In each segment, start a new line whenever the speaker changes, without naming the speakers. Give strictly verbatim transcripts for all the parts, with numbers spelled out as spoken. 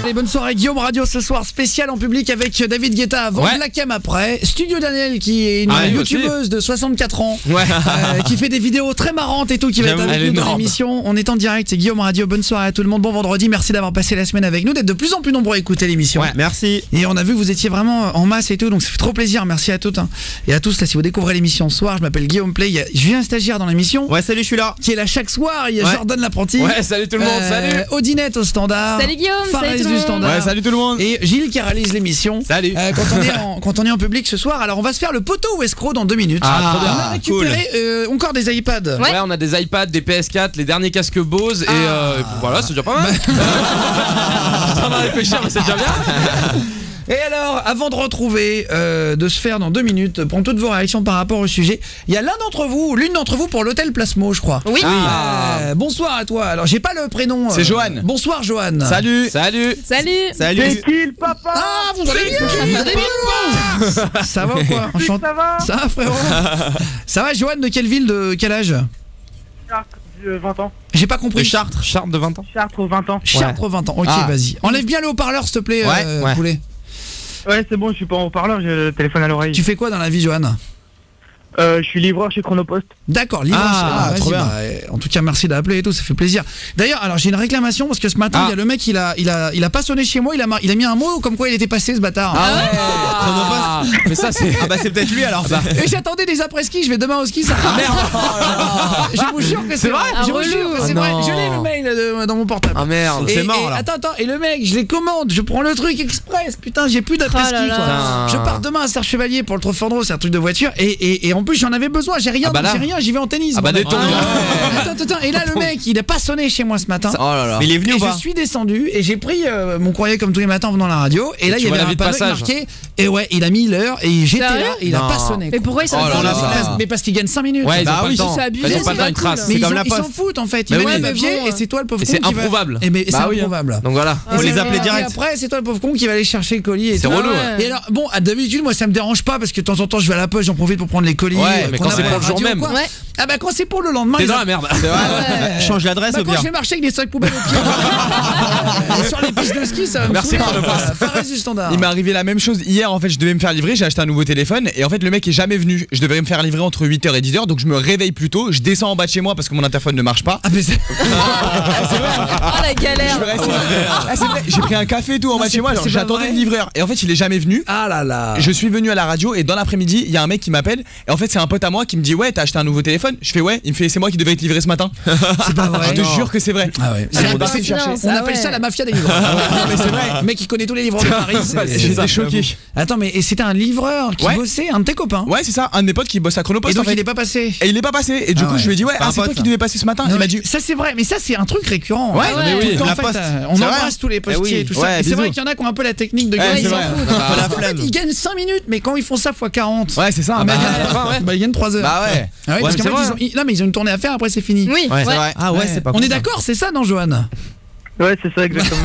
Allez, bonne soirée Guillaume Radio ce soir, spécial en public avec David Guetta avant ouais. la cam après. Studio Daniel qui est une ah, youtubeuse de soixante-quatre ans ouais. euh, qui fait des vidéos très marrantes et tout, qui va être avec nous dans l'émission. On est en direct, c'est Guillaume Radio, bonne soirée à tout le monde, bon vendredi, merci d'avoir passé la semaine avec nous, d'être de plus en plus nombreux à écouter l'émission.
Ouais, merci.
Et on a vu que vous étiez vraiment en masse et tout, donc ça fait trop plaisir, merci à toutes hein. et à tous là, si vous découvrez l'émission ce soir, je m'appelle Guillaume Play, il y a Julien Stagiaire dans l'émission.
Ouais, salut, je suis là.
Qui est là chaque soir, il y a ouais. Jordan l'apprenti.
Ouais, salut tout le monde, euh, salut.
Odinette au standard.
Salut Guillaume,
Fares
salut tout le
du
monde.
standard.
Ouais, salut tout le monde.
Et Gilles qui réalise l'émission.
Salut.
Euh, quand, on est en, quand on est en public ce soir, alors on va se faire le poteau ou escroc dans deux minutes.
Ah, trop bien.
On a récupéré cool. euh, encore des iPads.
Ouais. ouais, on a des iPads, des P S quatre, les derniers casques Bose et, ah. euh, et voilà, c'est déjà pas mal. Ça m'a fait cher, mais c'est déjà bien.
Et alors, avant de retrouver, euh, de se faire dans deux minutes, prendre toutes vos réactions par rapport au sujet, il y a l'un d'entre vous, l'une d'entre vous pour l'hôtel Plasmo, je crois.
Oui.
Ah. Euh, bonsoir à toi. Alors, j'ai pas le prénom.
C'est euh, Johan.
Bonsoir Johan.
Salut.
Salut.
Salut.
Salut.
C'est qui le papa?
Ah, vous allez bien? Ça, ça va ou quoi? Enchant... Ça va. Ça va frérot. Ça va Johan, de quelle ville, de quel âge?
Chartres, vingt ans.
J'ai pas compris.
De Chartres, Chartres de vingt ans.
Chartres, vingt ans.
Chartres, ouais. vingt ans. Ok, ah. vas-y. Enlève bien le haut-parleur, s'il te plaît,
ouais,
euh,
ouais.
poulet.
Ouais, c'est bon, je suis pas en haut-parleur, j'ai le téléphone à l'oreille.
Tu fais quoi dans la vie, Johan?
Euh, je suis livreur chez Chronopost.
D'accord, livreur
ah,
chez...
trop bien.
Bah, en tout cas, merci d'appeler et tout, ça fait plaisir. D'ailleurs, alors j'ai une réclamation parce que ce matin, il ah. y a le mec, il a, il a, il a pas sonné chez moi, il a, il a mis un mot comme quoi il était passé, ce bâtard.
Ah ouais. Ah.
Mais ça c'est.
Ah bah c'est peut-être lui alors.
Bah.
Et j'attendais des après-ski, je vais demain au ski, ça. Ah merde. Je vous jure que c'est vrai.
Ah,
je vous jure que c'est vrai. Je l'ai le mail de, dans mon portable.
Ah merde.
C'est
mort là.
Attends, attends. Et le mec, je les commande, je prends le truc express. Putain, j'ai plus d'après-ski. Oh je pars demain à Serre Chevalier pour le Trofandro, c'est un truc de voiture. Et, et, et en plus, j'en avais besoin. J'ai rien, ah bah j'ai rien. J'y vais en tennis.
Ah bah détonne.
Ah, attends, attends. Et là, le mec, il a pas sonné chez moi ce matin.
Oh là là.
Mais il est venu ou pas?
Je suis descendu et j'ai pris euh, mon courrier comme tous les matins en venant à la radio. Et, et là, il y avait un panneau marqué. Et ouais, il a mis l'heure et j'étais là et il a pas sonné.
Et pourquoi il s'en
fout?
Mais parce qu'il gagne cinq minutes.
Ouais, ils ont
bah
pas
oui,
le temps.
c'est abusé,
Ils ont pas le temps, ils tracent.
Mais ils s'en foutent en fait. Ils mettent les papiers et c'est toi le pauvre con.
C'est improuvable.
Et c'est improuvable.
Donc voilà.
Faut les appeler direct.
Et après, c'est toi le pauvre con qui va aller chercher le colis.
C'est relou.
Et alors, bon, d'habitude, moi ça me dérange pas parce que de temps en temps, je vais à la poste, j'en profite pour prendre les colis.
Ouais, mais quand c'est pour le jour même.
Ah bah quand c'est pour le lendemain.
T'es dans la merde.
Change l'adresse au pire.
Quand je vais marcher avec des sacs poubelles au pied. Sur les pistes de ski, ça va me
Merci pour le pass.
Fares du standard.
Il m'est arrivé la même chose hier, en fait je devais me faire livrer, j'ai acheté un nouveau téléphone et en fait le mec est jamais venu. Je devais me faire livrer entre huit heures et dix heures, donc je me réveille plus tôt, je descends en bas de chez moi parce que mon interphone ne marche pas.
Ah mais c'est
Oh la galère.
Ah, c'est vrai, j'ai pris un café et tout en bas de chez moi, j'attendais le livreur et en fait il est jamais venu.
Ah là là.
Je suis venu à la radio et dans l'après-midi, il y a un mec qui m'appelle et en fait c'est un pote à moi qui me dit "Ouais, t'as acheté un nouveau téléphone?" Je fais "Ouais", il me fait "C'est moi qui devais te livrer ce matin."
C'est pas vrai.
Je te jure que c'est vrai.
Ah ouais. On appelle ça la mafia des livreurs.
Mais c'est vrai.
Le mec qui connaît tous les livreurs de Paris.
J'étais choqué.
Attends, mais c'était un livreur qui bossait, un de tes copains?
Ouais, c'est ça, un de mes potes qui bosse à Chronopost.
Et donc
en fait.
il est pas passé.
Et il est pas passé. Et du coup, je lui ai dit "Ouais, ah, c'est toi qui devais passer ce matin." Il m'a dit
"Ça c'est vrai, mais ça c'est un truc récurrent."
Ouais, mais oui,
en fait, on embrasse tous les postiers et tout ça. Et c'est vrai qu'il y en a qui ont un peu la technique de gagner. En fait, ils gagnent cinq minutes, mais quand ils font ça fois quarante.
Ouais, c'est ça.
Bah ils gagnent trois heures.
Bah ouais.
Parce qu'en fait, non mais ils ont une tournée à faire, après c'est fini.
Oui.
Ouais, c'est vrai.
Ah ouais, c'est pas
On est d'accord, c'est ça, non, Johan?
Ouais, c'est ça exactement.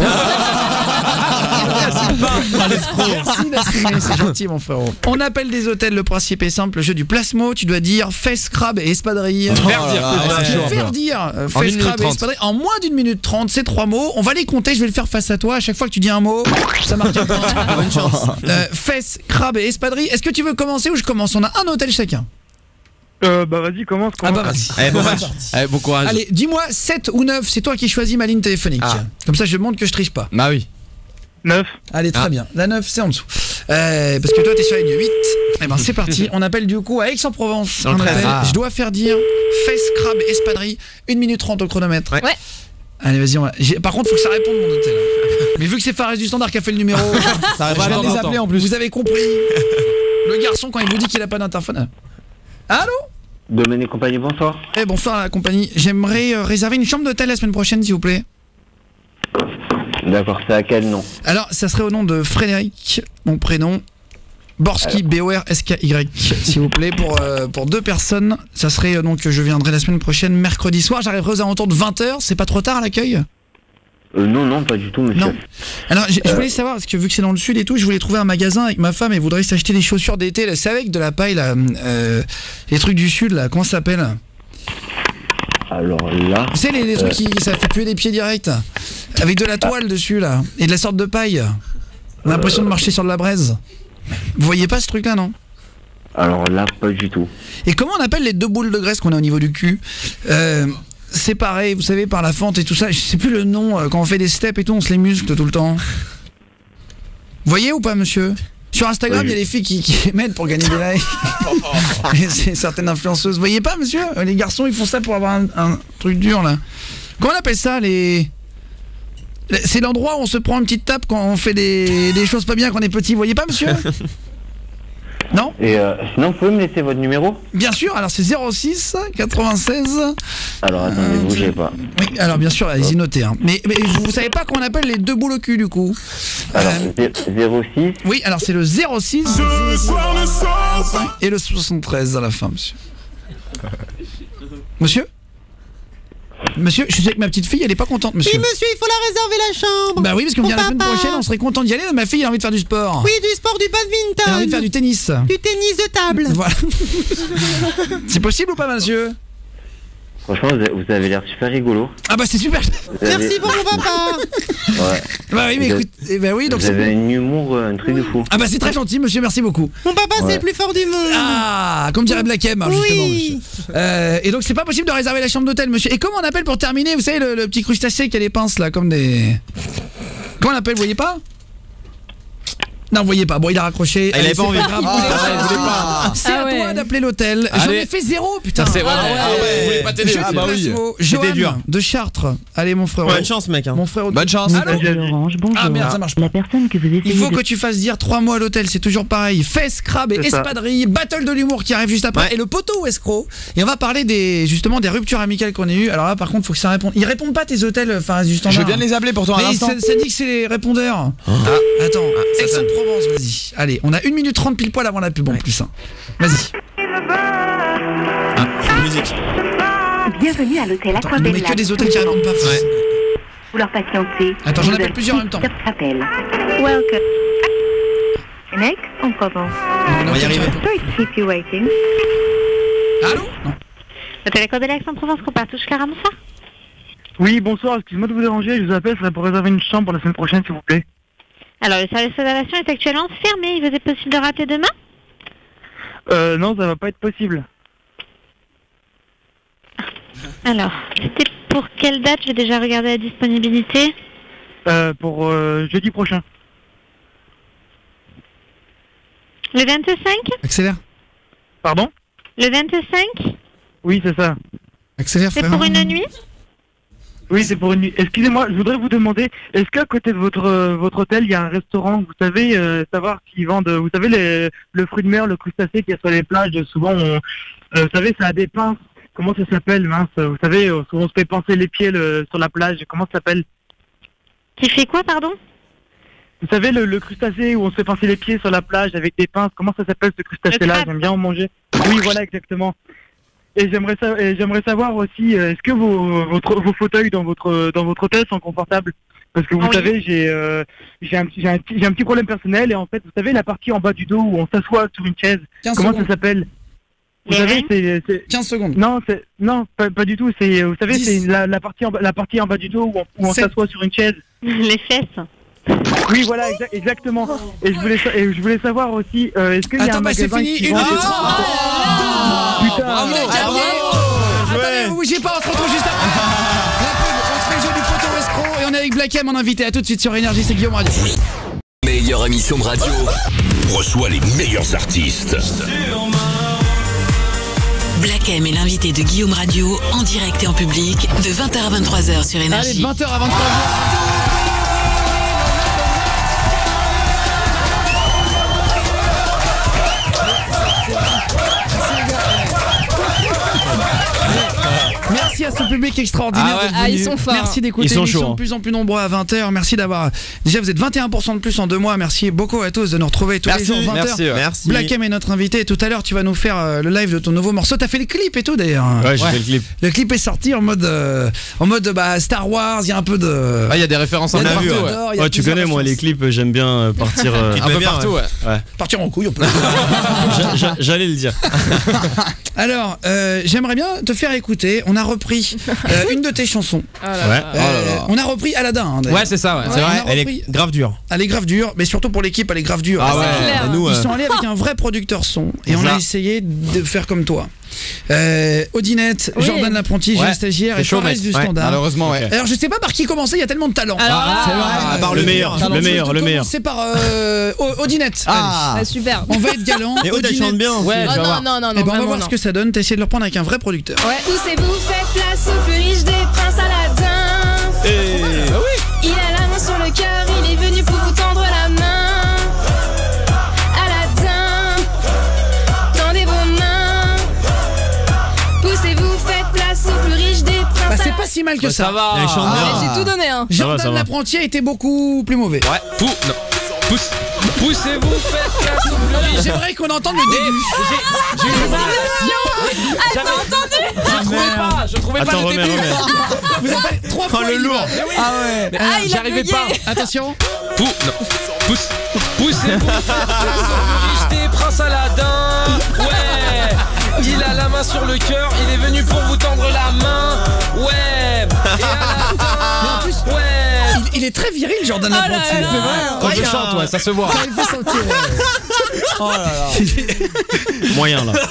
Merci d'assumer, c'est gentil mon frérot. On appelle des hôtels, le principe est simple, le jeu du Plasmo, tu dois dire fesse, crabe et espadrille.
Faire dire.
Faire dire fesse, crabe et espadrille en moins d'une minute trente, c'est trois mots. On va les compter, je vais le faire face à toi. À chaque fois que tu dis un mot, ça marque un point. Bonne chance. Euh, fesse, crabe et espadrille. Est-ce que tu veux commencer ou je commence? On a un hôtel chacun.
Euh, bah vas-y, commence, commence.
Ah bah vas-y.
Allez, bon match.
Allez, bon courage.
Allez, dis-moi sept ou neuf, c'est toi qui choisis ma ligne téléphonique. Ah. Comme ça je montre que je triche pas.
Bah oui.
neuf.
Allez, très
ah.
bien. La neuf, c'est en dessous. Euh, parce que toi, t'es sur la ligne huit. Eh ben, c'est parti. On appelle du coup à Aix-en-Provence. On appelle. Ah. Je dois faire dire fesse, crabe, espadrille. une minute trente au chronomètre.
Ouais.
Allez, vas-y. On va... Par contre, faut que ça réponde, mon hôtel. Mais vu que c'est Fares du standard qui a fait le numéro,
ça va les appeler en plus.
Vous avez compris. Le garçon, quand il vous dit qu'il a pas d'interphone. Allô?
Domaine et compagnie, bonsoir.
Eh, bonsoir à la compagnie. J'aimerais euh, réserver une chambre d'hôtel la semaine prochaine, s'il vous plaît.
D'accord, c'est à quel nom?
Alors, ça serait au nom de Frédéric, mon prénom. Borski, B O R S K Y, s'il vous plaît, pour, euh, pour deux personnes. Ça serait euh, donc, je viendrai la semaine prochaine, mercredi soir. J'arriverai aux alentours de vingt heures. C'est pas trop tard à l'accueil?
euh, Non, non, pas du tout, monsieur.
Non. Alors, je, je voulais savoir, parce que vu que c'est dans le sud et tout, je voulais trouver un magasin avec ma femme et voudrait s'acheter des chaussures d'été. C'est avec de la paille, là, euh, les trucs du sud, là, comment ça s'appelle?
Alors là.
Tu sais, les, les trucs
euh...
qui ça fait puer les pieds direct. Avec de la toile dessus, là. Et de la sorte de paille. On a l'impression de marcher sur de la braise. Vous voyez pas ce truc-là, non?
Alors là, pas du tout.
Et comment on appelle les deux boules de graisse qu'on a au niveau du cul? euh, Séparées, vous savez, par la fente et tout ça. Je sais plus le nom. Quand on fait des steps et tout, on se les muscle tout le temps. Vous voyez ou pas, monsieur? Sur Instagram, il oui. y a des filles qui, qui m'aident pour gagner des likes. C'est certaines influenceuses. Vous voyez pas, monsieur? Les garçons, ils font ça pour avoir un, un truc dur, là. Comment on appelle ça, les... C'est l'endroit où on se prend une petite tape quand on fait des, des choses pas bien quand on est petit. Vous voyez pas, monsieur? Non?
Et euh, sinon, vous pouvez me laisser votre numéro?
Bien sûr, alors c'est zéro six quatre-vingt-seize.
Alors attendez, euh, bougez pas.
Oui, alors bien sûr, allez-y, notez. Hein. Mais, mais vous, vous savez pas comment on appelle les deux boules au cul, du coup?
Alors,
euh,
zéro six.
Oui, alors c'est le zéro six et le soixante-treize à la fin, monsieur. Monsieur? Monsieur, je suis avec ma petite fille, elle est pas contente, monsieur.
Oui, monsieur, il faut la réserver la chambre.
Bah oui, parce qu'on vient la semaine prochaine, on serait content d'y aller. Ma fille, elle a envie de faire du sport.
Oui, du sport, du badminton.
Elle a envie de faire du tennis.
Du tennis de table.
Voilà. C'est possible ou pas, monsieur?
Franchement, vous avez l'air super rigolo.
Ah bah c'est super.
Merci avez... pour mon papa.
Ouais.
Bah oui, mais
vous
écoute, avez... bah oui, donc
vous avez un humour, un truc de fou.
Ah bah c'est très gentil, monsieur, merci beaucoup.
Mon papa, ouais. c'est le plus fort du monde.
Ah, comme dirait Black M, justement,
oui.
monsieur. Euh, et donc c'est pas possible de réserver la chambre d'hôtel, monsieur. Et comment on appelle pour terminer, vous savez, le, le petit crustacé qui a les pinces là, comme des... Comment on appelle, vous voyez pas? Non, vous voyez pas. Bon, il a raccroché.
Ah, il avait pas envie.
Ah, c'est à toi d'appeler l'hôtel. J'en ai fait zéro, putain.
C'est vrai. Ah ouais. Vous voulez pas t'aider?
Ah bah oui. C'était dur. De Chartres. Allez, mon frère.
Bonne chance, mec.
Mon frère.
Bonne chance.
Orange, bonjour.
Ah merde, ça marche pas.
La personne que vous essayez
Il faut
de...
que tu fasses dire trois mots à l'hôtel. C'est toujours pareil. Fesses, crabes et espadrilles. Battle de l'humour qui arrive juste après. Ouais. Et le poteau ou escroc. Et on va parler des justement des ruptures amicales qu'on a eues. Alors là, par contre, faut que ça réponde. Ils répondent pas tes hôtels. Enfin, du standard.
Je viens de les appeler pour toi à l'instant.
Ça, ça dit que c'est les répondeurs. Ah, attends. Ah, Aix-en-Provence, vas-y. Allez, on a une minute trente pile poil avant la pub en plus. Hein. Vas-y.
Ah, c'est une musique.
Bienvenue à l'hôtel Aquabella.
Mais que des hôtels qui répondent pas.
Ouais. Vous leur patientez.
Attends, j'en appelle plusieurs en même temps.
Welcome. Next, on commence.
On va y arriver.
Sorry to keep you waiting.
Allô? Non.
L'hôtel Aquabella Aix-en-Provence, qu'on part touche Clara, bonsoir.
Oui, bonsoir, excuse-moi de vous déranger, je vous appelle, ça pour réserver une chambre pour la semaine prochaine, s'il vous plaît.
Alors, le service de réservation est actuellement fermé. Il vous est possible de rater demain?
Euh, non, ça va pas être possible.
Alors, c'était pour quelle date? J'ai déjà regardé la disponibilité.
Euh, pour euh, jeudi prochain.
Le vingt-cinq?
Accélère.
Pardon?
Le vingt-cinq?
Oui, c'est ça.
Accélère, frère.
C'est pour une nuit?
Oui, c'est pour une nuit. Excusez-moi, je voudrais vous demander, est-ce qu'à côté de votre euh, votre hôtel, il y a un restaurant? Vous savez, euh, savoir s'ils vendent, vous savez, les, le fruit de mer, le crustacé qu'il y a sur les plages, souvent, on, euh, vous savez, ça a des pinces. Comment ça s'appelle, mince? Vous savez, souvent on se fait pincer les pieds le, sur la plage. Comment ça s'appelle?
Qui fait quoi, pardon?
Vous savez, le, le crustacé où on se fait pincer les pieds sur la plage avec des pinces, comment ça s'appelle ce crustacé-là? J'aime bien en manger. Oui, voilà, exactement. Et j'aimerais sa j'aimerais savoir aussi, euh, est-ce que vos, votre, vos fauteuils dans votre dans votre hôtel sont confortables? Parce que vous
oui.
savez, j'ai euh, j'ai un, un, un petit problème personnel et en fait, vous savez, la partie en bas du dos où on s'assoit sur une chaise, comment secondes. Ça s'appelle? Vous savez, c'est
quinze secondes.
Non, c'est non, pas, pas du tout. C'est vous savez, c'est la, la partie en bas, la partie en bas du dos où on, où on s'assoit sur une chaise.
Les fesses.
Oui, voilà, exa exactement. Et je voulais et je voulais savoir aussi, euh, est-ce qu'il y a
Attends,
un
bah c'est
magasin
fini.
qui
Une
vend
minute
des...
trente.
Putain,
bravo, bravo. Attendez, vous bougez pas, on se retrouve juste après. La pub, on se fait le jeu du poteau escroc et on est avec Black M en invité. À tout de suite sur Énergie, c'est Guillaume Radio.
Meilleure émission de radio reçoit les meilleurs artistes.
Black M est l'invité de Guillaume Radio en direct et en public de vingt heures à vingt-trois heures sur Énergie.
Allez, de vingt heures à vingt-trois heures. Merci à ce public extraordinaire.
Ah ouais.
d'être
Ah,
venu.
ils sont forts.
Merci d'écouter
Ils sont
l'émission
chauds, hein.
de plus en plus nombreux à vingt heures. Merci d'avoir. Déjà, vous êtes vingt et un pour cent de plus en deux mois. Merci beaucoup à tous de nous retrouver tous
Merci,
les jours vingt heures.
merci, ouais.
Merci.
Black M est notre invité. Tout à l'heure, tu vas nous faire euh, le live de ton nouveau morceau. T'as fait le clip et tout d'ailleurs.
Ouais, j'ai fait le clip.
Le clip est sorti en mode, euh, en mode bah, Star Wars. Il y a un peu de.
Ah, il y a des références
Il y
un
a
peu
des
partout.
partout,
Ouais.
ouais. Il y a
Ouais, tu
plusieurs
connais, moi, les
références.
clips, j'aime bien euh, partir euh,
Un peu partout, ouais.
ouais.
Partir en couille, on peut.
J'a- j'a- J'allais le dire.
Alors, euh, j'aimerais bien te faire écouter. On a repris repris euh, une de tes chansons.
Oh là
Ouais.
là.
Euh,
Oh là là.
On a repris Aladdin. hein, d'ailleurs.
Ouais, c'est ça, ouais.
C'est vrai,
on a
elle
repris-
est grave dure.
Elle est grave dure, mais surtout pour l'équipe, elle est grave dure.
Ah ouais.
C'est clair.
Bah, nous,
Ils
euh,
sont allés avec un vrai producteur son et on
Ça.
a essayé de faire comme toi. Euh, Odinette,
Oui.
Jordan l'apprenti,
Ouais.
Gilles Stagiaire et
C'est chaud,
Fares
mec.
du
Ouais,
Standard.
Malheureusement, ouais.
Alors je sais pas par qui commencer, il y a tellement de talent.
Alors là,
C'est vrai.
Ah, par le meilleur,
Alors,
le
je
meilleur,
vais
le meilleur.
commencer par euh, O- Odinette.
Ah.
ah, super.
Allez, on va être galant.
Et Aude, elle
Odinette.
chante bien. aussi.
Ouais,
Oh
je vais
non,
voir.
non, non, non.
Eh ben, on va
vraiment,
voir
non.
ce que ça donne. T'as essayé de le reprendre avec un vrai producteur.
Ouais.
Poussez-vous, faites place au plus riche des princes Aladdin.
Et-
Il a la main sur le cœur, il est venu pour vous tendre la main. Aladdin, tendez vos mains. Poussez-vous, faites place au plus riche des
Bah,
princes
c'est
Aladdin.
pas si mal que
Ouais,
ça.
ça va.
Elle chante
Ah,
bien.
mais j'ai tout donné, hein.
Ça va, ça
Jordan
va.
l'apprenti a été beaucoup plus mauvais.
Ouais, pou... non. Pousse... Poussez-vous, faites place au plus riche.
J'aimerais qu'on entende le début.
J'ai eu du mal. J'avais entendu. Je trouvais pas, je trouvais pas
Attends,
le
remets,
début.
remets.
Vous avez trois fois
le
il y va.
lourd.
Ah ouais.
Mais,
Ah,
euh,
il a
J'y arrivais
bugué.
pas.
Attention.
Pou... Non. Pousse... Poussez-vous, faites place au plus riche des princes Aladdin. Ouais. Il a la main sur le cœur, il est venu pour vous tendre la main. Ouais. Et Aladdin. Ouais.
Il, il est très viril, Jordan
Oh là
l'apprenti.
là.
C'est vrai.
Quand
Ouais,
je
il a-
chante, ouais, ça se voit.
il faut sentir. Oh là là.
Moyen là.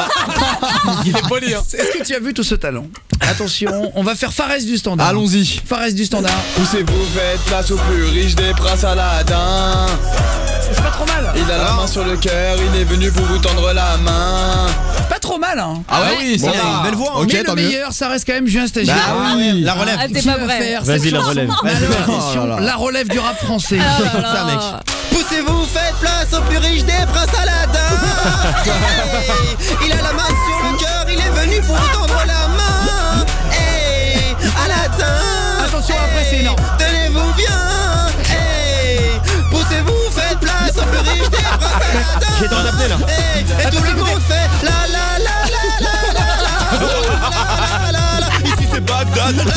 Il est poli, hein.
Est-ce que tu as vu tout ce talent? Attention, on va faire Fares du Standard.
Allons-y.
Fares du Standard.
Poussez-vous, faites place au plus riche des princes Aladdin.
C'est pas trop mal.
Il a la main sur le cœur, il est venu pour vous tendre la main.
Pas trop mal, hein.
Ah ouais, oui, ça
Bon, il a une
va.
belle voix. hein.
Ok,
Mais
tant
le
mieux.
meilleur, ça reste quand même Julien Stagiaire.
Bah oui, la relève.
Ah, t'es
Qui
pas
va
vrai.
faire
Vas-y,
cette
la
chanson.
relève.
Mais alors,
Vas-y.
attention,
Oh là là.
la relève du rap français.
Oh là là.
Ça, mec.
Poussez-vous, faites place au plus riche des princes Aladdin. Hey, il a la main sur le cœur, il est venu pour vous tendre la main. Hey, Aladdin.
Attention, après, c'est énorme.
Tenez-vous bien. Hey, poussez-vous, faites place au plus riche des princes Aladdin.
J'ai tenté d'appeler là.
Hey, et tout le monde fait la la la la la la la la la la la. Ici c'est Bagdad. La,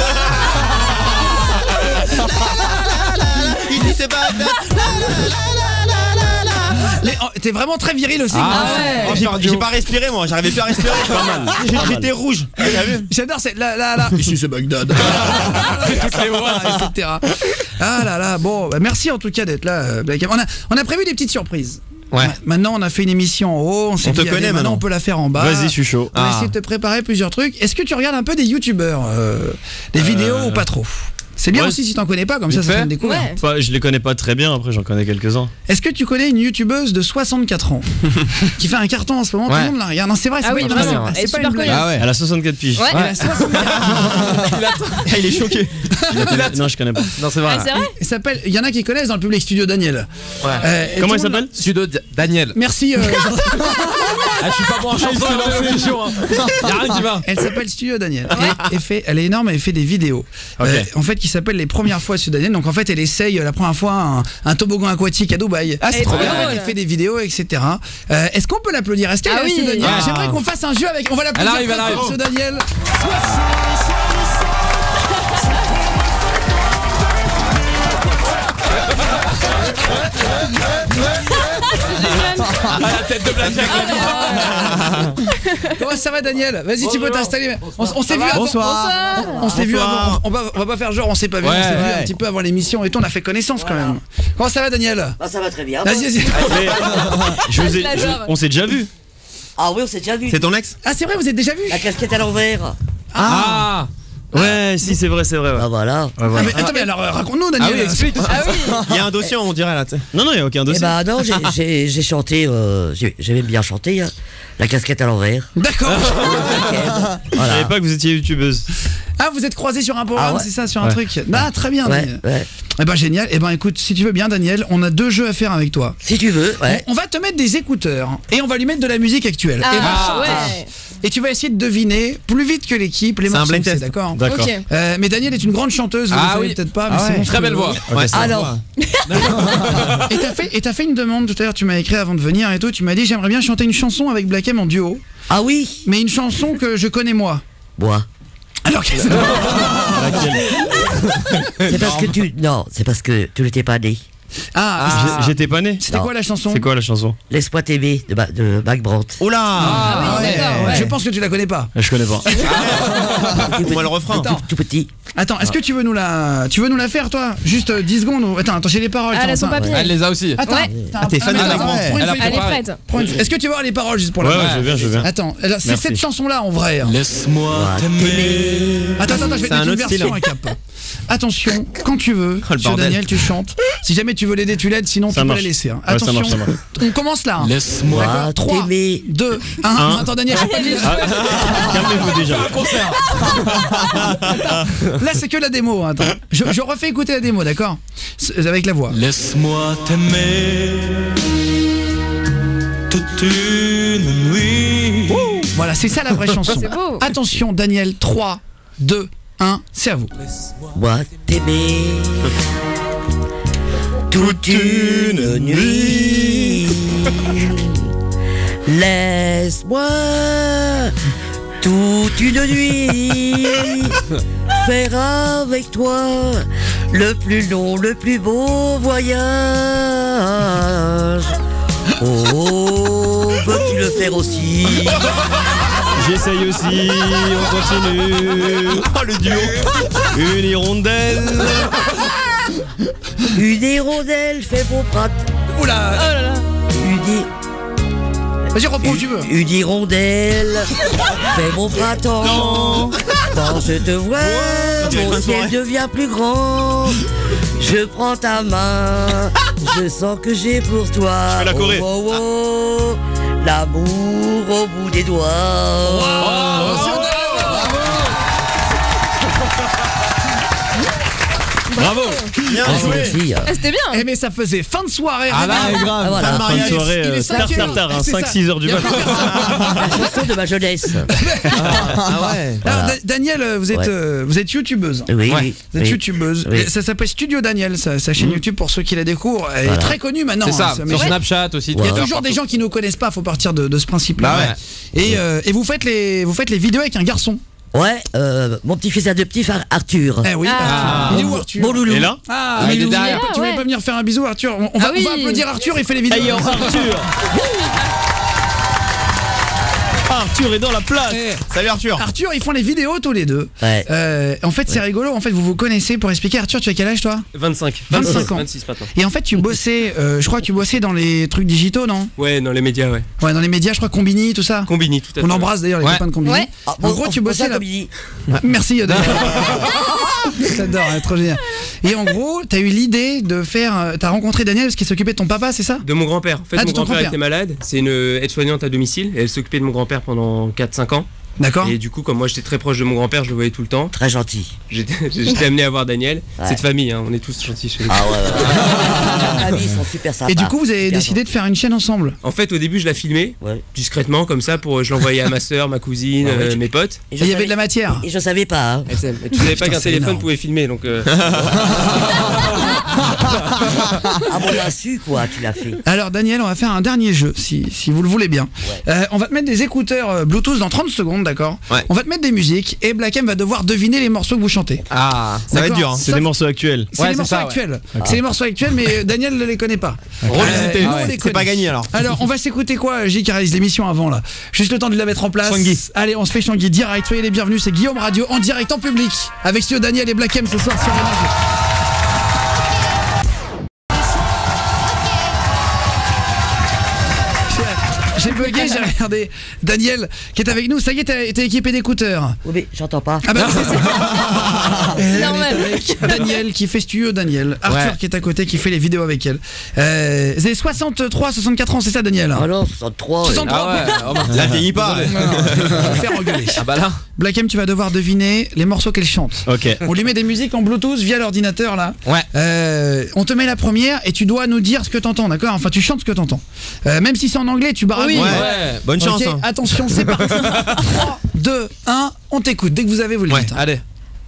la, la, la, la. Ici c'est Bagdad. La, la, la, la, la, la.
Les- oh, T'es vraiment très viril aussi.
Ah
ouais.
Oh, j'ai- J'ai pas respiré moi, j'arrivais plus à respirer. Pas mal. J'ai- J'étais rouge. T'as vu?
J'adore cette là là là. Ici c'est Bagdad.
Toutes les voix.
et cetera. Ah là là. Bon, bah, merci en tout cas d'être là. euh, Black M. On a on a prévu des petites surprises.
Ouais.
Maintenant, on a fait une émission en haut. On, s'est
On te
dit,
connaît
allez,
maintenant.
on peut la faire en bas.
Vas-y, je suis chaud.
On va
Ah.
essayer de te préparer plusieurs trucs. Est-ce que tu regardes un peu des youtubeurs, euh, des vidéos ou pas trop? C'est bien
ouais.
aussi si t'en connais pas, comme ça,
Vite
ça fait
fait.
une découverte.
Ouais.
Enfin, je les connais pas très bien, après j'en connais quelques-uns.
Est-ce que tu connais une youtubeuse de soixante-quatre ans qui fait un carton en ce moment? Tout
Ouais.
le monde la regarde. Non, c'est vrai, c'est
Ah
pas
oui,
une
vraiment.
blague.
Elle est
C'est pas
super
une blague.
connue.
Ah ouais.
Elle a soixante-quatre piges.
Ouais.
Elle a soixante-quatre ans.
Il est choqué. Non, je connais pas.
Non, c'est vrai.
Ah, c'est vrai.
Il s'appelle, il y en a qui connaissent dans le public, Studio Daniel.
Ouais.
Euh, et
Comment
tout
il
le monde-
s'appelle?
Studio D- Daniel.
Merci. euh,
Ah, je suis pas bon en chanson, hein, question, hein. Y'a rien qui va.
Elle s'appelle Studio Daniel. Et, et fait, elle est énorme, elle fait des vidéos.
Ok.
Euh, en fait, qui s'appellent les premières fois Studio Daniel. Donc en fait, elle essaye euh, la première fois un, un toboggan aquatique à Dubaï.
Ah, c'est
Et
trop
en
bien.
fait, elle fait des vidéos, et cetera. Euh, Est-ce qu'on peut l'applaudir? Est-ce qu'elle
Ah
est
oui.
Studio Daniel?
Ouais.
J'aimerais qu'on fasse un jeu avec. On va l'applaudir.
Elle arrive,
très
elle
fort,
arrive.
Studio Daniel.
Ah, la tête de Black
Comment ça va, Daniel? Vas-y, tu peux t'installer. On, on s'est vu avant.
Bonsoir.
On, on s'est vu
Bonsoir.
avant. On va, on va pas faire genre, on s'est pas vu.
Ouais,
on s'est vu
ouais.
un petit peu avant l'émission et tout. On a fait connaissance quand même. Comment ça va, Daniel?
Ah, ça va très bien.
Vas-y, vas-y.
Mais, je vous ai-
Je
je-
l'adore.
on s'est déjà vu.
Ah oui, on s'est déjà vu.
C'est ton ex?
Ah, c'est vrai, vous êtes déjà vu?
La casquette à l'envers.
Ah.
Ouais, si, c'est vrai, c'est vrai. Ouais.
Ah voilà.
Ouais,
Ah,
voilà.
mais, attends, mais alors euh, raconte-nous,
Ah
Daniel.
oui, explique.
Ah oui.
Il y a un dossier, on dirait là. tu sais. Non, non, il n'y a aucun
Eh
dossier.
ben non, j'ai- j'ai j'ai chanté, euh, j'ai- j'aimais bien chanter, hein, la casquette à l'envers.
D'accord.
Je savais pas que vous étiez youtubeuse.
Ah, vous êtes croisés sur un programme,
Ah ouais.
c'est ça, sur un
Ouais.
truc. Ah, très bien,
Ouais,
Daniel.
ouais.
Eh ben génial. Eh ben écoute, si tu veux bien, Daniel, on a deux jeux à faire avec toi.
Si tu veux, ouais.
On va te mettre des écouteurs et on va lui mettre de la musique actuelle. Et, va
Ah
chanter.
ouais.
Et tu vas essayer de deviner plus vite que l'équipe les
C'est un
morceaux,
blind
c'est
test.
d'accord.
D'accord.
Ok.
Euh, mais Daniel est une grande chanteuse, vous
Ah
le savez
oui.
peut-être pas, mais
Ah
c'est
ouais.
mon
Très belle voix.
Ouais, ça
Alors,
Et t'as fait, et t'as fait une demande tout à l'heure, tu m'as écrit avant de venir et tout, tu m'as dit j'aimerais bien chanter une chanson avec Black M en duo,
ah oui,
mais une chanson que je connais moi.
moi.
Alors qu'est-ce
C'est parce que tu, non, c'est parce que tu n'étais pas né.
Ah,
ah. J'étais pas né.
C'était quoi la chanson?
C'est quoi la chanson?
Laisse-moi t'aimer de, de Mac Brandt.
Oh là
ah, ouais. Ouais. Je pense que tu la connais pas.
Je connais pas.
Moi
le refrain.
Tout, tout petit.
Attends, est-ce que tu veux nous la, tu veux nous la faire toi? Juste euh, dix secondes. Ou... Attends, attends, j'ai les paroles.
Ah, elle a son papier.
Elle les a aussi.
Attends,
ouais.
Ah, t'es fan de Mac Brandt.
Elle est prête.
Est-ce que tu veux voir les paroles juste pour
ouais,
la
ouais, je viens, je viens.
Attends, c'est cette chanson-là en vrai.
Laisse-moi t'aimer.
Attends, attends, je vais te mettre une version à cap. Attention, quand tu veux,
oh,
sur Daniel, tu chantes. Si jamais tu veux l'aider, tu l'aides, sinon
ça
tu
marche.
peux la laisser. Hein.
Ouais,
Attention,
ça marche, ça marche.
On commence là. Hein.
Laisse-moi
trois, deux, un. Attends, Daniel, je sais pas.
Ah, calmez-vous déjà.
Là, c'est que la démo. Hein. Attends. Je, je refais écouter la démo, d'accord? Avec la voix.
Laisse-moi t'aimer toute une nuit.
Ouh, voilà, c'est ça la vraie chanson.
C'est beau.
Attention, Daniel, trois, deux, un, c'est à vous.
Moi t'aimer toute une nuit. Laisse-moi toute une nuit faire avec toi le plus long, le plus beau voyage. Oh, veux-tu le faire aussi?
J'essaye aussi, on continue. Oh le duo. Une hirondelle.
Une hirondelle fait mon prat.
Oula.
Oh là là.
Une
Vas-y, reprends où tu veux.
Une hirondelle fait mon printemps. Quand je te vois, mon ciel devient plus grand. Je prends ta main, je sens que j'ai pour toi.
Je fais la Corée.
Oh, oh, oh, l'amour au bout des doigts.
Oh, oh,
Bravo.
Bien joué.
Ah, c'était bien.
Eh mais ça faisait fin de soirée.
Ah là, grave.
Ah, voilà.
Fin de
Mariage.
soirée,
Il est
euh,
cinq
tard,
heures.
tard, tard,
C'est
cinq
ça.
six heures du
Il y a
matin.
La chanson de ma jeunesse.
Ah ouais.
Alors, Da- Daniel, vous êtes,
Ouais.
euh, vous êtes youtubeuse.
Oui,
Ouais.
oui.
Vous êtes
oui.
youtubeuse.
Oui.
Et ça s'appelle Studio Daniel, sa, sa chaîne YouTube pour ceux qui la découvrent. Elle
Voilà.
est très connue maintenant.
C'est ça,
hein, ça, mais
sur
je-
Snapchat aussi.
Il y a
Twitter,
toujours des
partout.
gens qui ne connaissent pas, faut partir de, de ce principe-là.
Bah ouais.
Et, euh, et vous faites les vous faites les vidéos avec un garçon.
Ouais, euh, mon petit-fils adoptif Ar- Arthur.
Eh oui.
Ah.
Arthur. Il est où Arthur?
Mon loulou.
Et là
Ah,
Ah,
mais
il est
vous voulez
derrière.
pas- tu voulais
Ouais.
pas venir faire un bisou Arthur? On, on va,
Ah oui.
on va applaudir Arthur, il fait les vidéos.
Hey, Arthur. Arthur est dans la place.
Eh,
Salut Arthur.
Arthur, ils font les vidéos tous les deux.
Ouais.
Euh, en fait, c'est rigolo. En fait, vous vous connaissez pour expliquer. Arthur, tu as quel âge toi?
vingt-cinq.
vingt-cinq ans.
vingt-six maintenant.
Et en fait, tu bossais, euh, je crois que tu bossais dans les trucs digitaux, non?
Ouais, dans les médias, ouais.
Ouais, dans les médias, je crois Combini, tout ça.
Combini, tout à fait.
On embrasse d'ailleurs les
Ouais.
copains de Combini.
Ouais.
Ah,
En
bon,
gros,
on
tu
fait
bossais
ça
là.
comme il dit.
Merci Daniel. J'adore, hein, trop génial. Et en gros, t'as eu l'idée de faire. euh, T'as rencontré Daniel parce qu'il s'occupait de ton papa, c'est ça?
De mon grand-père. En fait,
Ah, de
mon
ton
grand-père
grand-père.
était malade. C'est une aide-soignante à domicile. Et elle s'occupait de mon grand-père pendant quatre cinq ans.
D'accord.
Et du coup, comme moi j'étais très proche de mon grand-père, je le voyais tout le temps.
Très gentil.
J'étais j'étais amené à voir Daniel.
Ouais.
C'est de famille, hein. On est tous gentils chez nous.
Ah ouais, ouais. Les amis sont super sympas.
Et du coup, vous avez
Super
décidé de faire une chaîne ensemble.
En fait, au début, je la filmais
Ouais.
discrètement, comme ça, pour je l'envoyais à ma soeur, ma cousine,
Ah ouais,
euh,
tu-
mes potes.
Et
Et
je
il y avait
savais-
de la matière.
Et je savais pas. Hein.
S M. Et tu savais pas
Putain,
qu'un
c'est
téléphone
énorme.
pouvait filmer, donc. euh,
À mon insu, quoi, tu l'as fait.
Alors Daniel, on va faire un dernier jeu, si, si vous le voulez bien.
Ouais.
Euh, on va te mettre des écouteurs euh, Bluetooth dans trente secondes, d'accord?
Ouais.
On va te mettre des musiques et Black M va devoir deviner les morceaux que vous chantez.
Ah,
Ça va être
D'accord.
dur. hein. C'est
Sauf-
des morceaux actuels.
C'est
Ouais,
les
c'est
morceaux
ça, ouais.
actuels. C'est les morceaux actuels, mais Daniel ne les connaît pas.
Revisité.
nous,
Ah
on
ouais.
les
C'est
connaît.
pas gagné alors.
Alors, on va s'écouter quoi, J qui réalise l'émission avant là. Juste le temps de la mettre en place.
Shangui.
Allez, on se fait Shangui direct. Soyez les bienvenus, c'est Guillaume Radio en direct en public avec Studio Daniel et Black M ce soir sur Énergie. J'ai bugué, j'ai regardé Daniel qui est avec nous. Ça y est, t'es t'es équipé d'écouteurs.
Oui, mais j'entends pas.
Ah bah oui, c'est ça.
C'est normal.
Avec Daniel qui fait Studio Daniel, Arthur
Ouais.
qui est à côté qui fait les vidéos avec elle. Euh, vous avez soixante-trois, soixante-quatre ans, c'est ça Daniel?
Ah non, soixante-trois. ouais.
soixante-trois.
Ah ouais. Oh, bah,
La vieillit pas.
Non, non, je vais me faire engueuler.
Ah bah là.
Black M, tu vas devoir deviner les morceaux qu'elle chante.
Ok.
On lui met des musiques en Bluetooth via l'ordinateur là.
Ouais.
Euh, on te met la première et tu dois nous dire ce que t'entends, d'accord? Enfin, tu chantes ce que t'entends. Euh, même si c'est en anglais, tu baragouines.
Oui,
Ouais.
ouais.
Bonne chance.
Ok,
hein.
attention, c'est parti. trois, deux, un, on t'écoute. Dès que vous avez, vous le
Ouais.
dites.
Allez.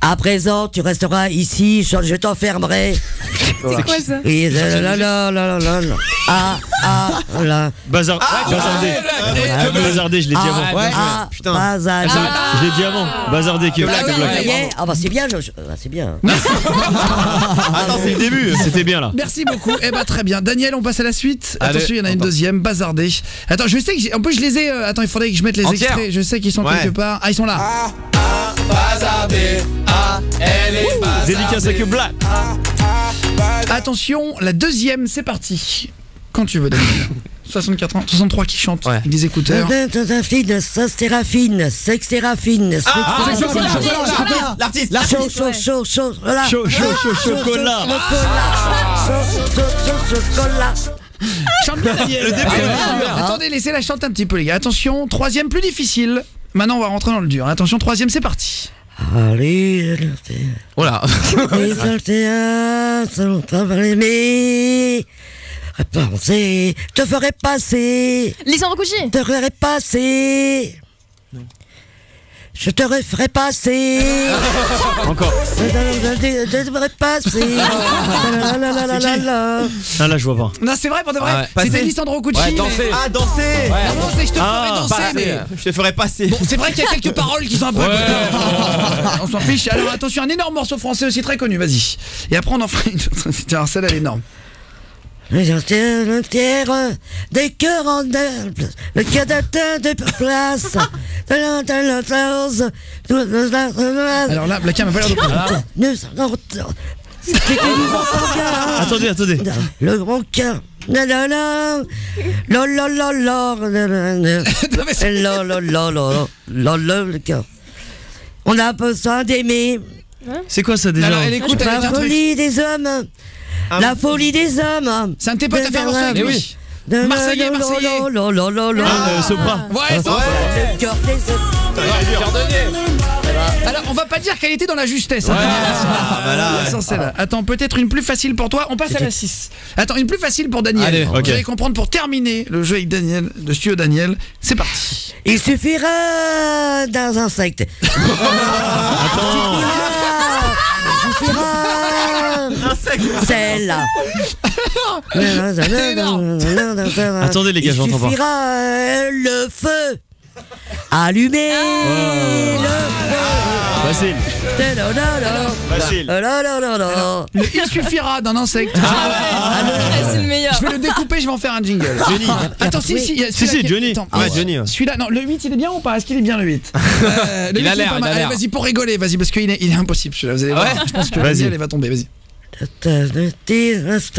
À présent, tu resteras ici, je je t'enfermerai.
C'est quoi ça?
Et la la la la la la. Ah, ah, là.
Bazar. Bazardé. Bazardé, je l'ai dit avant.
Ouais. Ah,
putain.
bazardé.
Je l'ai dit avant. Bazardé qui est
Ah,
black.
oui, ça y est. Ah bah c'est bien, je- je- ah, c'est bien.
Attends, c'est le début. C'était bien là.
Merci beaucoup. Eh bah très bien. Daniel, on passe à la suite.
Allez,
Attention, il y en a une
attends.
deuxième, bazardé. Attends, je sais que j'ai- en plus je les ai. euh, Attends, il faudrait que je mette les
Entière.
extraits. Je sais qu'ils sont
Ouais.
quelque part. Ah, ils sont là.
Bazardé, ah, elle est bazardée.
Dédicace avec Black.
Attention, la deuxième, c'est parti. Quand tu veux, Daniel. soixante-quatre ans, soixante-trois qui chantent avec des écouteurs.
Séraphine, sauce séraphine, sexe séraphine.
Ah,
sexe
chocolat,
séraphine.
chocolat,
l'artiste.
Chaud, chaud, chaud, chaud, voilà.
Chaud, chaud, chaud, chocolat.
Chaud, chaud, chaud, chocolat.
Chante bien, Daniel.
Le début,
Allez,
c'est
attendez,
dur.
attendez, laissez-la chanter un petit peu, les gars. Attention, troisième, plus difficile. Maintenant, on va rentrer dans le dur. Attention, troisième, c'est parti.
Allez,
Oh là.
les Altéens sont pas aimés. Repensez, te ferai passer.
Les sans recouchés.
Te ferai passer. Je te referai passer.
Encore.
Je te ferai passer. La, la, la, la, la, la.
Ah là, je vois pas.
Non, c'est vrai, pour de vrai.
Ah ouais, passer.
C'était Lisandro Cucci.
Ouais,
mais-
danser.
Ah, danser.
Ah non, c'est je te
Ah,
ferai danser,
Passer.
mais.
Je te ferai passer.
Bon, c'est vrai qu'il y a quelques paroles qui sont un peu.
Ouais.
On s'en fiche. Alors attention, un énorme morceau français aussi très connu, vas-y. Et après on en fera une autre. Tiens, celle-là elle est énorme.
Le terre, le terre, des cœurs en herbe, le cadatin de place.
Alors là, Black Cam a pas l'air de prendre.
Attendez, attendez.
Le grand cœur. La la la la la la la la la la la la la le cœur. On a besoin d'aimer.
C'est quoi ça déjà?
Alors elle écoute avec
La
un truc.
folie des hommes. La folie des hommes.
C'est un de tes potes à faire danser avec lui. Marseillais, Marseillais.
Ah, euh, Sopra.
Ouais, ça.
Le cœur des hommes.
Alors on va pas dire qu'elle était dans la justesse. Hein, Daniel. Sans celle-là. Attends, peut-être une plus facile pour toi. On passe à la six. Attends, une plus facile pour Daniel.
Allez,
Vous
ok.
allez comprendre pour terminer le jeu avec Daniel, de Studio Daniel. C'est parti.
Il suffira d'un insecte.
Attends.
Il suffira. Celle-là.
Attendez, les gars,
Il
j'entends pas.
suffira euh, le feu. Allumer le
Facile.
feu.
Facile.
Le il suffira d'un insecte.
Ah, c'est le meilleur.
Je vais le découper, je vais en faire un jingle.
Johnny.
Attends, si, si, il y a
Si,
celui-là
si,
qui-
Johnny.
Attends,
Ouais, Johnny, ouais.
Celui-là, non, le huit, il est bien ou pas? Est-ce qu'il est bien le huit euh, le
Il
huit,
a
est
l'air,
pas
il
mal.
a
Allez,
l'air.
vas-y, pour rigoler, vas-y, parce qu'il est, il est impossible celui-là. Vous allez voir.
Ouais.
Je pense que
Vas-y.
Daniel, elle va tomber, vas-y. Il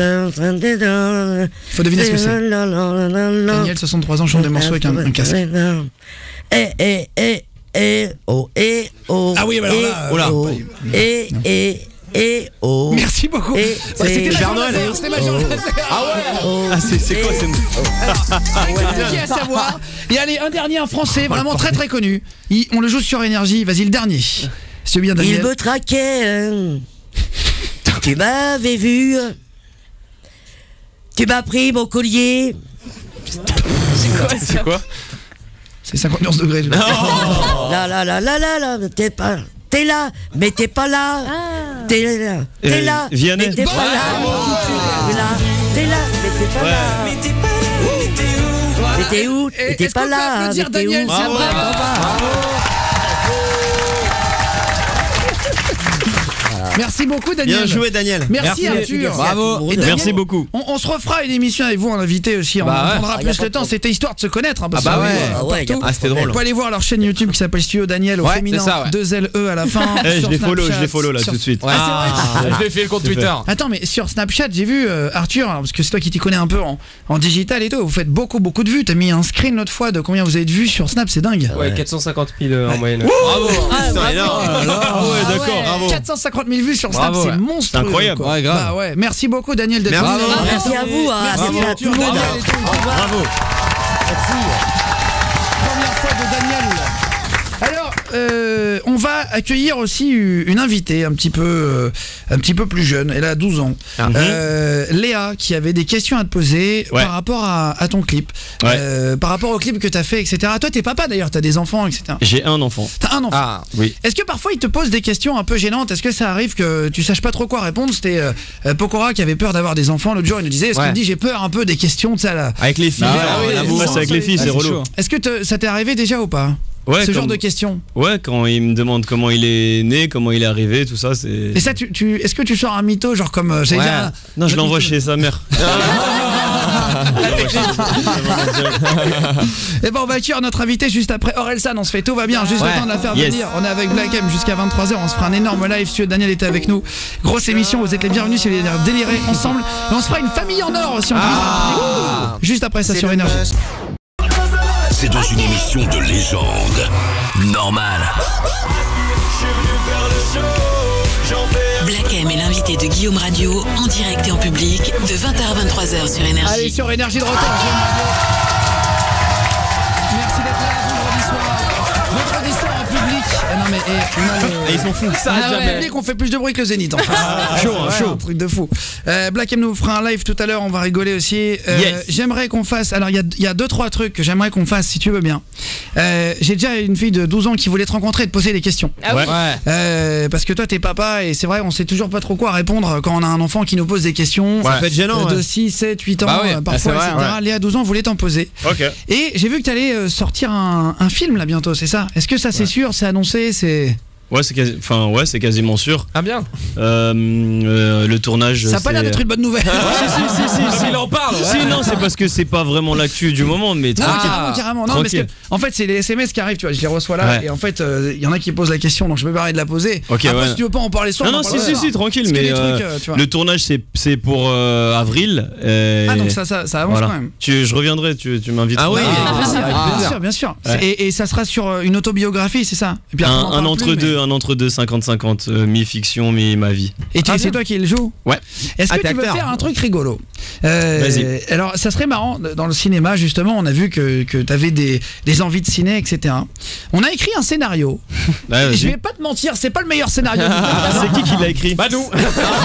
faut deviner ce que c'est. Daniel, soixante-trois ans, chante des morceaux avec un, un casque.
Eh, eh, eh, eh, oh, eh, oh.
Ah oui, bah alors là,
eh,
oh là.
oh, eh, eh, eh, oh.
Merci beaucoup.
Et
Bah, C'était
c'est-
Major
Noël.
Laser, c'était Major Laser.
Ah ouais.
Ah, c'est c'est quoi? C'est
Compliqué à savoir. Et allez, un dernier, un français, vraiment très très connu. Il- on le joue sur énergie. Vas-y, le dernier. C'est bien,
Il
Daniel.
me traquait. euh. Tu m'avais vu. Tu m'as pris mon collier.
C'est quoi?
C'est cinquante onze degrés. je-
La la la la la la. T'es pas. T'es là, mais t'es pas là. T'es là. T'es
Euh,
là.
Vianney.
Mais t'es pas là. T'es là. T'es là, mais t'es pas là. Mais t'es pas là. Mais t'es où?
Et
Mais t'es
est-ce
pas
qu'on peut
là.
applaudir
Mais t'es où?
Daniel, s'il vous plaît Merci beaucoup, Daniel.
Bien joué, Daniel.
Merci,
Merci.
Arthur.
Bravo.
Et Daniel,
Merci beaucoup.
On, on se refera une émission avec vous en invité aussi. On
Bah ouais.
prendra
Ah, y a
plus
pas
le
de
temps.
problème.
C'était histoire de se connaître. Hein, parce
Ah bah
que,
ouais.
euh,
Ah ouais, y a
partout.
pas
Ah, c'était drôle.
Vous pouvez aller voir leur chaîne YouTube qui s'appelle Studio Daniel au
Ouais,
féminin,
c'est ça, ouais.
deux L E à la fin.
Eh,
sur
je les follow, je
Snapchat,
les follow là
sur-
tout de suite.
Ouais, c'est vrai. Je l'ai fait le compte
C'est fait.
Twitter.
Attends, mais sur Snapchat, j'ai vu euh, Arthur, alors, parce que c'est toi qui t'y connais un peu en, en digital et tout, vous faites beaucoup, beaucoup de vues. T'as mis un screen l'autre fois de combien vous avez de vues sur Snap, c'est dingue.
Ouais, quatre cent cinquante mille euh, en moyenne. Bravo.
C'est énorme.
Ah ouais, d'accord.
Bravo.
quatre cent cinquante mille vues sur Snap,
Bravo,
c'est
ouais.
monstrueux.
C'est incroyable.
quoi.
Ouais, grave.
Bah ouais, merci beaucoup Daniel d'être
Merci.
venu.
Bravo.
Merci à vous. hein.
Merci
Merci à
Arthur,
tout le monde.
Daniel et tout.
Bravo.
Première fois de Daniel. Alors, euh, on va accueillir aussi une invitée un petit peu, euh, un petit peu plus jeune. Elle a douze ans.
Ah.
Euh, Léa, qui avait des questions à te poser
Ouais.
par rapport à, à ton clip,
Ouais.
euh, par rapport au clip que t'as fait, et cetera. Toi, t'es papa d'ailleurs, t'as des enfants, et cetera.
J'ai un enfant.
T'as un enfant.
Ah, oui.
Est-ce que parfois il te pose des questions un peu gênantes? Est-ce que ça arrive que tu saches pas trop quoi répondre? C'était euh, Pokora qui avait peur d'avoir des enfants l'autre jour. Il nous disait, est-ce
Ouais.
qu'il me dit j'ai peur un peu des questions de ça là?
Avec les filles.
Ah,
euh,
ouais,
l'amour.
ouais, c'est avec les filles, c'est relou.
Est-ce que te- ça t'est arrivé déjà ou pas?
Ouais,
Ce
comme-
genre de questions.
Ouais, quand il me demande comment il est né, comment il est arrivé, tout ça, c'est.
Et ça, tu, tu, est-ce que tu sors un mytho, genre comme. Euh, j'allais
Ouais.
dire un-
Non, je
un
l'envoie
mytho.
chez sa mère.
Et ben on va accueillir notre invité juste après Orelsan. On se fait tout va bien, juste
Ouais.
le temps de la faire
Yes.
venir. On est avec Black M jusqu'à vingt-trois heures. On se fera un énorme live. Studio Daniel était avec nous. Grosse émission. Vous êtes les bienvenus si vous voulez délirer ensemble. Et on se fera une famille en or aussi.
Ah.
Juste après ça sur Énergie.
C'est dans une émission de légende. Normal.
Black M est l'invité de Guillaume Radio en direct et en public de vingt heures à vingt-trois heures sur Énergie.
Allez sur Énergie de retour. Merci d'être là vendredi soir. Vendredi soir en public. Ah non mais eh, on a le-
Et ils sont fous.
Ça
arrête
ah ouais,
jamais.
le public, on fait plus de bruit que le Zénith en fait.
chaud,
Ouais,
chaud.
un truc de fou. Euh, Black M nous fera un live tout à l'heure, on va rigoler aussi. Euh,
Yes.
J'aimerais qu'on fasse. Alors il y a, il y a deux trois trucs que j'aimerais qu'on fasse si tu veux bien. Euh, J'ai déjà une fille de douze ans qui voulait te rencontrer et te poser des questions.
Ah oui.
Ouais.
Euh, parce que toi t'es papa et c'est vrai on sait toujours pas trop quoi répondre quand on a un enfant qui nous pose des questions.
Ça peut être gênant.
euh, de
ouais.
six, sept, huit ans
Bah ouais,
euh,
bah
parfois,
c'est vrai,
et cetera.
ouais.
Léa, douze ans, voulait t'en poser.
Ok.
Et j'ai vu que t'allais euh, sortir un, un film là bientôt, c'est ça? Est-ce que ça c'est sûr, c'est annoncé, c'est...
Ouais, c'est quasi... enfin, ouais, c'est quasiment sûr.
Ah bien.
Euh, euh, le tournage.
Ça a pas l'air
c'est-
d'être une bonne nouvelle.
si, si, si, si, s'il en parle. Si, non, c'est parce que c'est pas vraiment l'actu du moment, mais
Non,
tranquille.
carrément, carrément. Non, parce que,
Tranquille.
en fait, c'est les S M S qui arrivent, tu vois, je les reçois là,
Ouais.
et en fait, il euh, y en a qui posent la question, donc je me permets de la poser.
Ok,
Après,
ouais.
si tu veux pas en parler ce soir,
Non,
on
non,
en
si,
parlera
si,
ce
si,
soir.
tranquille,
Parce que
mais
les trucs,
euh,
euh, tu vois.
le tournage c'est c'est pour euh, avril. et-
Ah, donc ça, ça, ça avance
Voilà.
quand même.
Tu, je reviendrai, tu, tu m'invites.
Ah oui,
Ah,
avec plaisir, avec
bien
plaisir.
sûr, bien sûr.
Ouais.
Et, et ça sera sur euh, une autobiographie, c'est ça? Et puis
Un,
après, on en
un
parle
entre
plus,
deux,
mais-
un entre deux, cinquante cinquante, euh, mi-fiction, mi-ma vie.
Et tu-
Ah,
c'est
bien.
toi qui le joue?
Ouais.
Est-ce
Ah,
que
t'es
tu veux
acteur.
faire un truc rigolo? Euh,
Vas-y.
Alors, ça serait marrant, dans le cinéma, justement, on a vu que, que tu avais des, des envies de ciné, et cetera. On a écrit un scénario.
Ouais, vas-y.
Je vais pas te mentir, c'est pas le meilleur scénario du monde.
C'est qui qui l'a écrit?
Bah nous.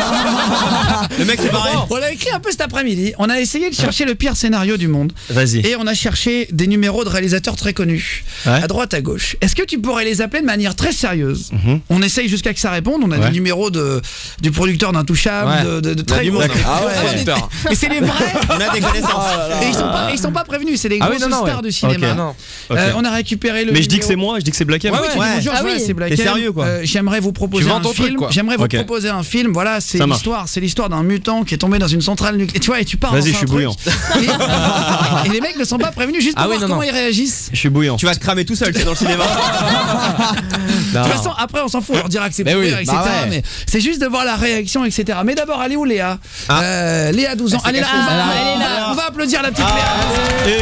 Le mec c'est pareil.
On l'a écrit un peu cet après-midi. On a essayé de chercher le pire scénario du monde.
Vas-y.
Et on a cherché des numéros de réalisateurs très connus,
Ouais.
à droite, à gauche. Est-ce que tu pourrais les appeler de manière très sérieuse?
Mhm.
On essaye jusqu'à que ça réponde. On a
Ouais.
des numéros de, du producteur d'Intouchable,
Ouais.
de, de, de
Il y a
très
du
gros.
monde. Ah ouais,
On a des-
super.
Mais c'est les vrais.
On a des connaissances.
Et ils sont pas, ils sont pas prévenus. C'est les
Ah
grosses
oui, non, non,
stars
ouais.
du cinéma.
Ok.
Non.
Euh,
Ok.
on a récupéré le.
Mais je dis que c'est
numéro-
moi, je dis que c'est Black M.
Ouais, oui, tu dis
Ouais.
bonjour,
Ah
ouais,
oui.
c'est Black
T'es
M.
sérieux, quoi.
Euh, J'aimerais vous proposer
Tu vends
un
ton
film.
truc, quoi.
J'aimerais vous
Ok.
proposer un film. Voilà, c'est
Ça marche.
l'histoire, c'est l'histoire d'un mutant qui est tombé dans une centrale nucléaire. Tu vois, et tu pars.
Vas-y,
dans
je
un
suis
truc.
bouillant.
Et, et les mecs ne sont pas prévenus juste pour
Ah oui,
voir
non,
comment
non.
ils réagissent.
Je suis bouillant.
Tu vas te cramer tout seul, c'est dans le cinéma.
De toute façon, après, on s'en fout. On leur dira que c'est
Mais
pour
oui,
rire, et cetera.
bah ouais.
Mais c'est juste de voir la réaction, et cetera. Mais d'abord, allez où Léa?
Ah.
Euh, Léa, douze ans.
Elle s'est
Allez là,
cachée.
on va,
Ah, elle est
on va-
là.
on va applaudir la petite Léa.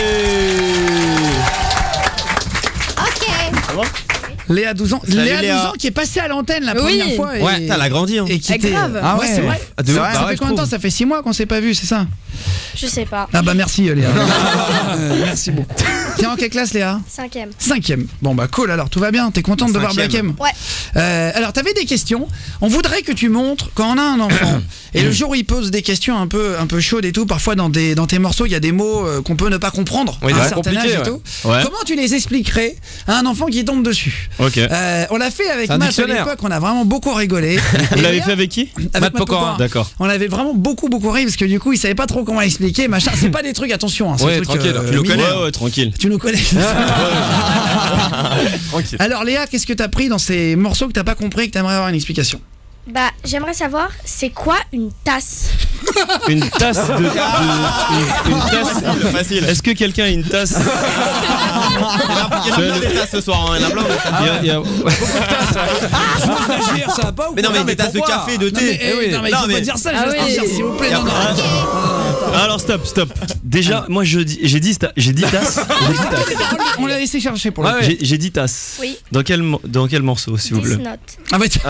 Léa, douze ans.
Salut,
Léa,
Léa.
douze ans, qui est passée à l'antenne la
Oui.
première fois. Et,
Ouais, t'as la grandi. Hein.
et qui
Ah,
était.
grave.
Ah ouais, c'est vrai.
Ah, de ouf,
Ça
bah
fait
ouais,
combien
je
de temps?
trouve.
Ça fait six mois qu'on s'est pas vu, c'est ça?
Je sais pas.
Ah bah merci Léa. Euh, merci beaucoup. T'es en quelle classe Léa?
Cinquième.
Cinquième. Bon bah cool, alors tout va bien, t'es contente de voir Black
Cinquième.
M?
Ouais.
Euh, alors t'avais des questions. On voudrait que tu montres quand on a un enfant et le jour où il pose des questions un peu un peu chaudes et tout, parfois dans des dans tes morceaux il y a des mots euh, qu'on peut ne pas comprendre
Oui,
à un
ouais,
certain âge
compliqué,
et
ouais.
tout.
Ouais.
Comment tu les expliquerais à un enfant qui tombe dessus?
Ok.
Euh, on l'a fait avec
C'est un
Matt à
dictionnaire.
l'époque, on a vraiment beaucoup rigolé.
Vous
Et
l'avez
Léa-
fait avec qui?
avec
Matt
Matt
Pokora.
Pokora.
D'accord.
On avait vraiment beaucoup beaucoup ri parce que du coup il savait pas trop comment expliquer machin. C'est pas des trucs, attention hein, c'est
Ouais,
des trucs,
tranquille, tu le
mineurs.
connais,
Ouais, ouais, tranquille.
Tu nous connais.
Tranquille.
Alors Léa, qu'est-ce que t'as pris dans ces morceaux que t'as pas compris et que t'aimerais avoir une explication?
Bah, j'aimerais savoir, c'est quoi une tasse?
Une tasse de. de- une, une tasse.
Facile.
Est-ce que quelqu'un a une tasse?
Il y en a il y en a plein des tasses ce soir, hein. Il y en a plein.
Il y a- il y a-
Stagiaire, ça va pas ou
Mais non,
quoi?
mais des tasses de
pourquoi?
café, de
Non,
thé.
mais,
Eh oui.
non, mais il
Non,
faut
mais-
pas dire ça,
Ah
je
oui.
stagiaire, s'il vous plaît.
Y a
Non, non.
pas-
Alors stop, stop. Déjà, moi je dis, j'ai dit, sta- j'ai dit tasse. J'ai dit tasse.
On l'a laissé chercher pour le coup.
J'ai- J'ai dit tasse.
Oui.
Dans quel, mo- dans quel morceau, s'il vous
This
plaît?
note.
Ah ouais, tiens.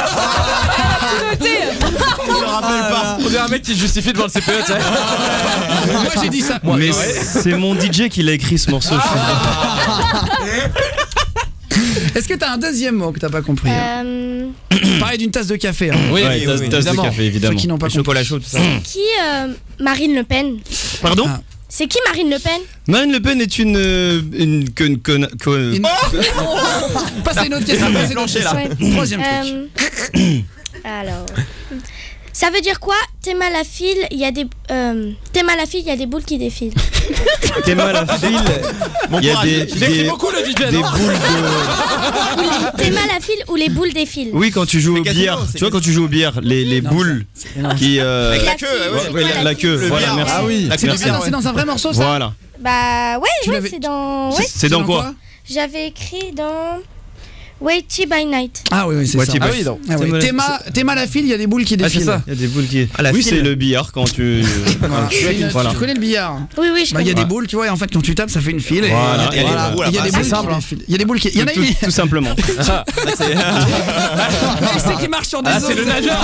Je me rappelle pas.
On dirait un mec qui se justifie devant le C P E, tu sais.
Moi j'ai dit ça.
Mais c'est mon D J qui l'a écrit ce morceau. je suis désolé.
Est-ce que t'as un deuxième mot que t'as pas compris hein
Euh,
Pareil d'une tasse de café. Hein.
Oui,
Ouais,
oui,
tasse-
oui,
tasse de
évidemment.
café, évidemment.
Ceux qui n'ont pas
Le
compris.
chocolat chaud, tout ça.
qui euh, Marine Le Pen
Pardon
Ah.
C'est qui Marine Le Pen
Marine Le Pen est une. euh, une. Une. Une.
Une- Passez une autre question. Passez une autre question.
Ouais.
Troisième truc.
Euh, Alors. Ça veut dire quoi? T'es mal à fil, il y a des. Euh, T'es mal à fil, il y a des boules qui défilent.
T'es mal à fil. Il y a des.
Il écrit
des-
beaucoup le D J,
Des
non
boules de.
T'es mal à fil ou les boules défilent?
Oui, quand tu joues au
casino,
billard.
c'est
Tu vois, quand tu joues au billard, les, les
Non,
boules qui. euh,
Avec la
La
queue,
fille,
ouais,
c'est
ouais,
quoi,
la,
la
la
fille
queue,
Le
voilà,
billard.
merci.
Ah oui.
La queue du
Merci.
Ah non,
billard,
c'est dans un vrai morceau ça.
Voilà.
Bah ouais,
Tu
ouais,
l'avais-
c'est dans. Ouais.
C'est dans quoi?
J'avais écrit dans. Waiting by Night.
Ah oui, oui, c'est
Ouais,
ça.
tu-
Ah
oui,
oui, ah oui. T'es ma- T'es mal à fil, il y a des boules qui
Ah, c'est
défilent.
ça. Il y a des boules qui.
Ah, la
Oui,
file.
c'est le billard quand tu.
Voilà. C'est une-
Voilà.
Tu connais le billard?
Oui, oui, je
Bah, il y a
connais.
des boules, tu vois, et en fait, quand tu tapes, ça fait une file. Et
Voilà.
et voilà.
Et
Il y a des
c'est
boules
simple,
qui
hein.
défilent. Il y a des boules qui. Il y en a
Tout,
une.
tout simplement.
Ah, c'est-
Il sait qui marche sur des
Ah,
os.
c'est le nageur.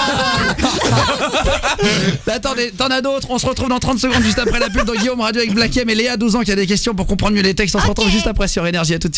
Attendez, t'en as d'autres. On se retrouve dans trente secondes juste après la pub dans Guillaume Radio avec Black M et Léa, douze ans, qui a des questions pour comprendre mieux les textes. On se retrouve juste après sur Énergie. À tout de suite.